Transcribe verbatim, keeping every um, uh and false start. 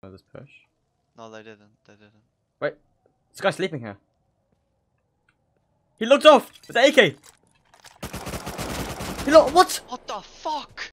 Oh, this push. No, they didn't. They didn't. Wait, this guy's sleeping here. He looked off with the A K. He looked. What? What the fuck?